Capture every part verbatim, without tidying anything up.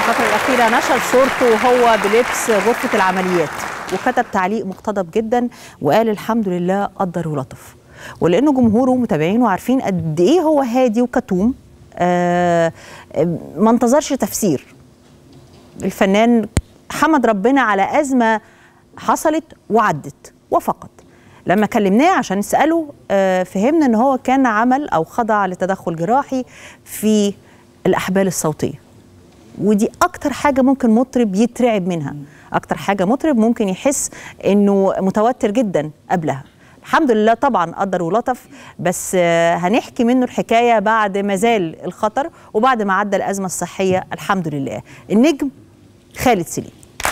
الفترة الأخيرة نشر صورته وهو بلبس غرفة العمليات، وكتب تعليق مقتضب جدا وقال الحمد لله قدر ولطف. ولأنه جمهوره متابعينه عارفين قد إيه هو هادي وكتوم، آه ما انتظرش تفسير. الفنان حمد ربنا على أزمة حصلت وعدت وفقط. لما كلمناه عشان نسأله آه فهمنا إن هو كان عمل أو خضع لتدخل جراحي في الأحبال الصوتية، ودي أكتر حاجة ممكن مطرب يترعب منها، أكتر حاجة مطرب ممكن يحس إنه متوتر جدا قبلها. الحمد لله طبعا قدر ولطف، بس هنحكي منه الحكاية بعد ما زال الخطر وبعد ما عدى الأزمة الصحية الحمد لله. النجم خالد سليم.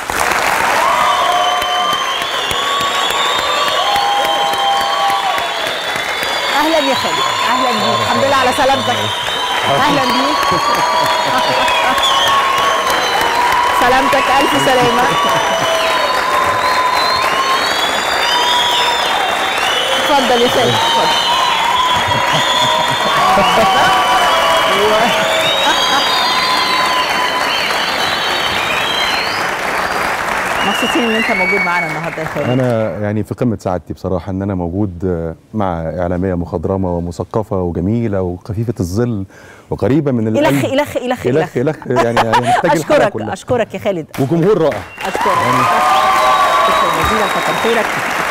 أهلا يا خالد. أهلا بيك، الحمد لله على سلامتك. أهلا بيك. سلامتك، ألف سلامة. اتفضل يا خالد، اتفضل. مبسوطين ان انت موجود معانا النهارده يا خالد. انا يعني في قمه سعادتي بصراحه ان انا موجود مع اعلاميه مخضرمه ومثقفه وجميله وخفيفه الظل وقريبه من القلب. الخ الخ الخ الخ الخ يعني محتاج اشكرك اشكرك يا خالد. وجمهور رائع. اشكرك يعني شكرا جزيلا، كتر خيرك.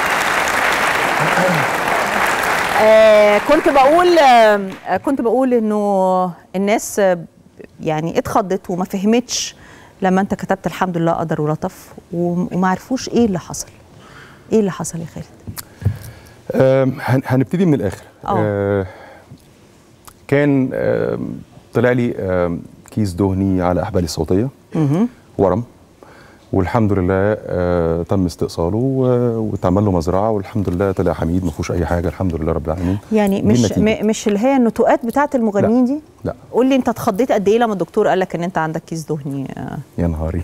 آه كنت بقول آه كنت بقول انه الناس آه يعني اتخضت وما فهمتش لما انت كتبت الحمد لله قدر ولطف وما عرفوش ايه اللي حصل. ايه اللي حصل يا خالد؟ آه هنبتدي من الاخر. آه كان آه طلع لي آه كيس دهني على احبالي الصوتيه، ورم، والحمد لله آه تم استئصاله واتعمل له مزرعه والحمد لله طلع حميد ما فيهوش اي حاجه الحمد لله رب العالمين. يعني مش مش اللي هي النتوءات بتاعه المغنيين دي؟ لا. قول لي انت اتخضيت قد ايه لما الدكتور قال لك ان انت عندك كيس دهني؟ آه. يا نهاري.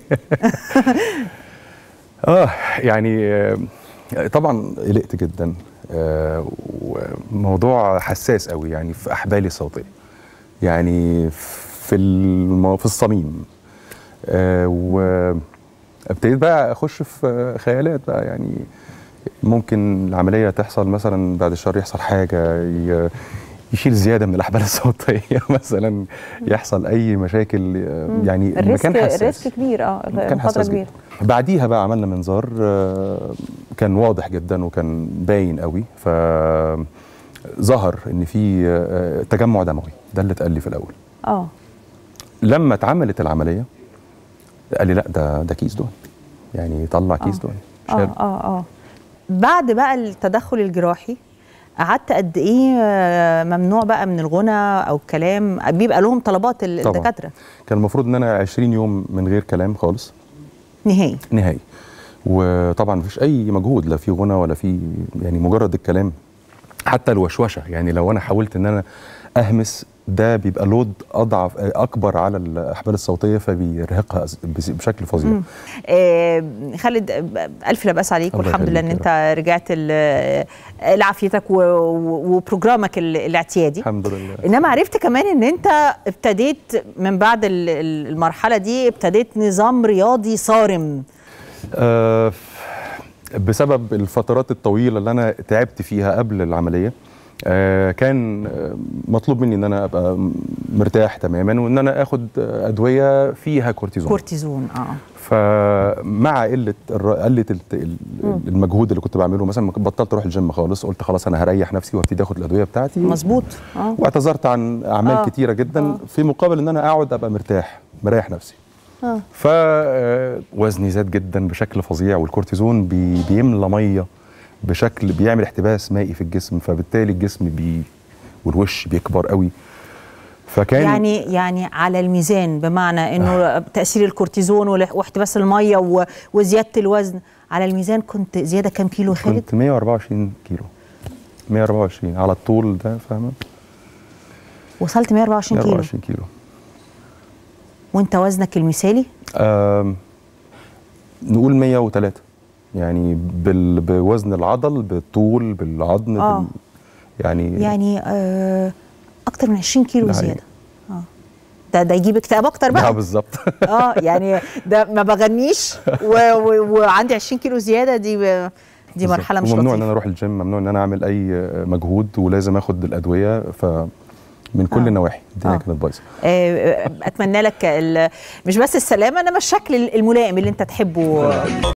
اه يعني آه طبعا قلقت جدا، آه وموضوع حساس قوي يعني في احبالي الصوتيه، يعني في الم... في الصميم. آه وابتديت بقى اخش في خيالات بقى، يعني ممكن العمليه تحصل مثلا بعد الشهر يحصل حاجه يشيل زياده من الاحبال الصوتيه مثلا، يحصل اي مشاكل، يعني المكان حساس، الريسك كبير. اه المخاطره كبيره. بعديها بقى عملنا منظار كان واضح جدا وكان باين قوي، فظهر ان في تجمع دموي، ده اللي اتقال لي في الاول. اه لما اتعملت العمليه قال لي لا ده ده كيس دهن، يعني طلع كيس دهن. اه اه اه بعد بقى التدخل الجراحي قعدت قد ايه ممنوع بقى من الغنى او الكلام؟ بيبقى لهم طلبات الدكاتره. كان المفروض ان انا عشرين يوم من غير كلام خالص نهائي نهائي، وطبعا مفيش اي مجهود لا في غنى ولا في، يعني مجرد الكلام، حتى الوشوشه، يعني لو انا حاولت ان انا اهمس ده بيبقى لود اضعف اكبر على الاحبال الصوتيه فبيرهقها بشكل فظيع. آه خالد، الف لا باس عليك والحمد لله ان انت رجعت لعافيتك وبروجرامك الاعتيادي الحمد لله. انما عرفت كمان ان انت ابتديت من بعد المرحله دي ابتديت نظام رياضي صارم. آه بسبب الفترات الطويله اللي انا تعبت فيها قبل العمليه، آه كان مطلوب مني ان انا ابقى مرتاح تماما وان انا اخد ادويه فيها كورتيزون. كورتيزون اه فمع قله قله المجهود اللي كنت بعمله، مثلا بطلت اروح الجيم خالص، قلت خلاص انا هريح نفسي وابتدي اخد الادويه بتاعتي. مظبوط. اه واعتذرت عن اعمال آه. كتيره جدا آه. في مقابل ان انا اقعد ابقى مرتاح مريح نفسي. اه فوزني زاد جدا بشكل فظيع، والكورتيزون بي بيملى ميه بشكل بيعمل احتباس مائي في الجسم، فبالتالي الجسم بي والوش بيكبر قوي. فكان يعني يعني على الميزان، بمعنى انه آه. تاثير الكورتيزون واحتباس الميه وزياده الوزن على الميزان كنت زياده كام كيلو يا خالد؟ كنت مية وأربعة وعشرين كيلو، مية وأربعة وعشرين على الطول ده، فاهمه؟ وصلت مية وأربعة وعشرين كيلو. مية وأربعة وعشرين كيلو. وانت وزنك المثالي؟ آه نقول مية وتلاتة، يعني بال... بوزن العضل بالطول بالعظم. آه. بال... يعني يعني آه اكتر من عشرين كيلو زياده. اه ده ده يجيب اكتئاب اكتر بقى. اه بالظبط. اه يعني ده ما بغنيش وعندي عشرين كيلو زياده، دي ب... دي مرحله مش لطيفه. ممنوع ان انا اروح الجيم، ممنوع ان انا اعمل اي مجهود، ولازم اخد الادويه، فمن كل النواحي الدنيا كانت بايظه. اتمنى لك مش بس السلامه، انما الشكل الملائم اللي انت تحبه.